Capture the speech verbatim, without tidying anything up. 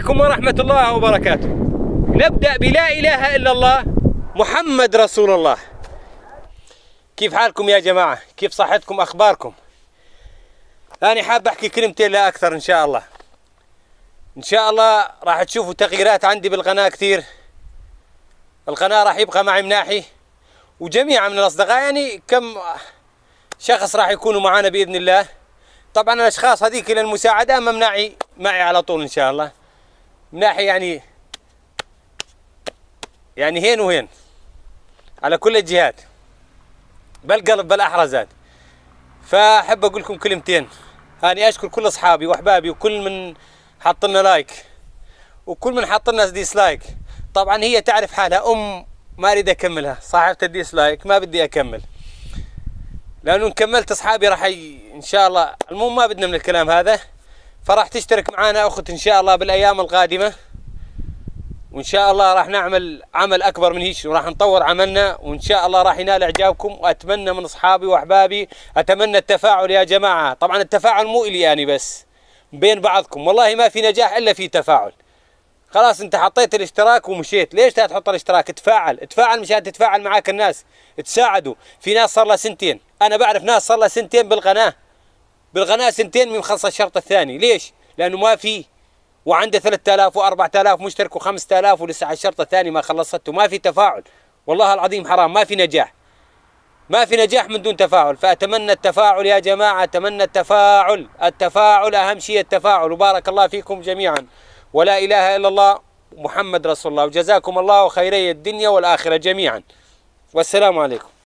عليكم ورحمة الله وبركاته. نبدأ بلا إله إلا الله محمد رسول الله. كيف حالكم يا جماعة؟ كيف صحتكم؟ أخباركم؟ أنا حاب أحكي كلمتين لا أكثر إن شاء الله. إن شاء الله راح تشوفوا تغييرات عندي بالقناة كثير. القناة راح يبقى معي مناحي وجميع من الأصدقاء، يعني كم شخص راح يكونوا معنا بإذن الله. طبعا الأشخاص هذيك للمساعدة، أما مناحي معي على طول إن شاء الله. مناحي يعني يعني هين وهين على كل الجهات، بالقلب بالأحرزات. فأحب أقول لكم كلمتين. أنا أشكر كل أصحابي وأحبابي وكل من حط لنا لايك وكل من حط لنا ديسلايك. طبعا هي تعرف حالها، أم ما أريد أكملها، صاحبة الديسلايك ما بدي أكمل، لأنه إن كملت أصحابي راح ي... إن شاء الله. المهم ما بدنا من الكلام هذا. فراح تشترك معنا أخت إن شاء الله بالأيام القادمة، وإن شاء الله راح نعمل عمل أكبر من هيك، وراح نطور عملنا، وإن شاء الله راح ينال إعجابكم. وأتمنى من أصحابي وأحبابي، أتمنى التفاعل يا جماعة. طبعا التفاعل مو إلي يعني بس، بين بعضكم. والله ما في نجاح إلا في تفاعل. خلاص أنت حطيت الاشتراك ومشيت، ليش لا تحط الاشتراك؟ تفاعل تفاعل مشان تتفاعل معاك الناس، تساعدوا. في ناس صار لها سنتين، أنا بعرف ناس صار لها سنتين بالقناة بالقناة سنتين من خلص الشرط الثاني. ليش؟ لأنه ما في، وعنده ثلاثة آلاف وأربعة آلاف مشترك وخمسة آلاف ولسه على الشرط الثاني ما خلصته. ما في تفاعل، والله العظيم حرام. ما في نجاح، ما في نجاح من دون تفاعل. فأتمنى التفاعل يا جماعة، أتمنى التفاعل. التفاعل أهم شيء، التفاعل. وبارك الله فيكم جميعا، ولا إله إلا الله محمد رسول الله. وجزاكم الله خيري الدنيا والآخرة جميعا، والسلام عليكم.